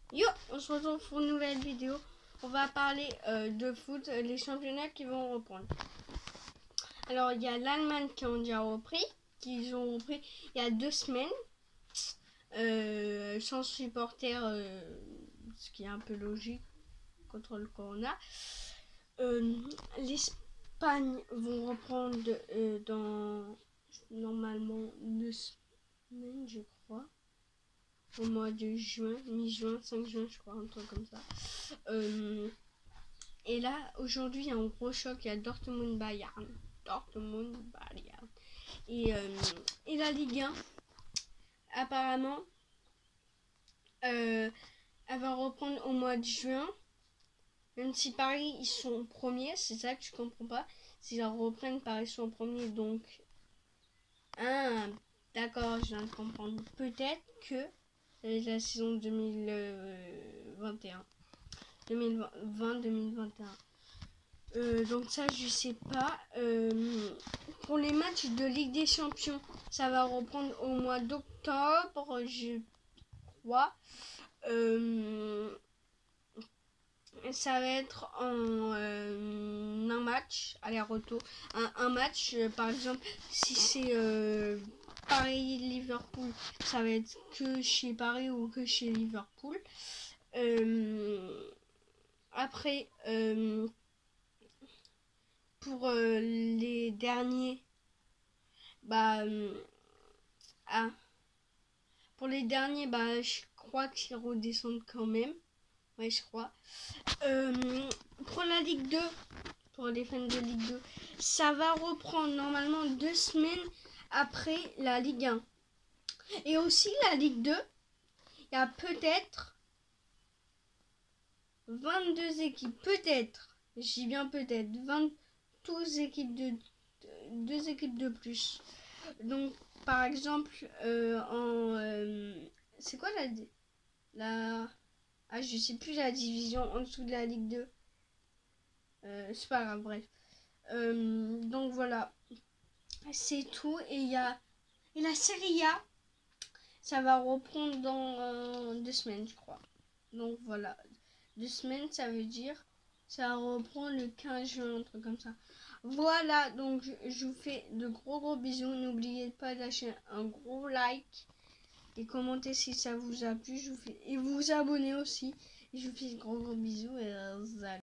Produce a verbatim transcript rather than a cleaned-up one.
Yo, on se retrouve pour une nouvelle vidéo. On va parler euh, de foot, euh, les championnats qui vont reprendre. Alors, il y a l'Allemagne qui ont déjà repris, qui ont repris il y a deux semaines, euh, sans supporters, euh, ce qui est un peu logique contre le corona. Euh, L'Espagne vont reprendre euh, dans normalement deux semaines, je crois. Au mois de juin, mi-juin, cinq juin, je crois, un truc comme ça. Euh, et là, aujourd'hui, il y a un gros choc, il y a Dortmund-Bayern. Dortmund-Bayern. Et, euh, et la Ligue un, apparemment, euh, elle va reprendre au mois de juin. Même si Paris, ils sont premiers, c'est ça que je comprends pas. S'ils reprennent, Paris sont premiers, donc... Ah, d'accord, je viens de comprendre. Peut-être que c'est la saison deux mille vingt et un. deux mille vingt deux mille vingt et un. Euh, donc ça, je sais pas. Euh, pour les matchs de Ligue des Champions, ça va reprendre au mois d'octobre, je crois. Euh, ça va être en euh, un match, aller-retour. Un, un match, euh, par exemple, si c'est euh, Paris-Liverpool, ça va être que chez Paris ou que chez Liverpool. Euh, après, euh, pour euh, les derniers, bah, euh, ah, pour les derniers, bah, je crois qu'ils redescendent quand même. Ouais, je crois. Euh, pour la Ligue deux, pour les fans de Ligue deux, ça va reprendre normalement deux semaines après la Ligue un. Et aussi la Ligue deux, il y a peut-être vingt-deux équipes, peut-être, je dis bien peut-être, vingt-deux équipes de, deux équipes de plus. Donc, par exemple, euh, en... Euh, c'est quoi la... la ah, je sais plus la division en dessous de la Ligue deux. Euh, c'est pas grave, bref. Euh, donc voilà. C'est tout. Et il y a... Et la Serie A, ça va reprendre dans euh, deux semaines, je crois. Donc voilà. Deux semaines, ça veut dire... Ça reprend le quinze juin, un truc comme ça. Voilà, donc je, je vous fais de gros gros bisous. N'oubliez pas de lâcher un gros like et commenter si ça vous a plu. Je vous fais, et vous vous abonnez aussi. Et je vous fais de gros gros bisous et euh,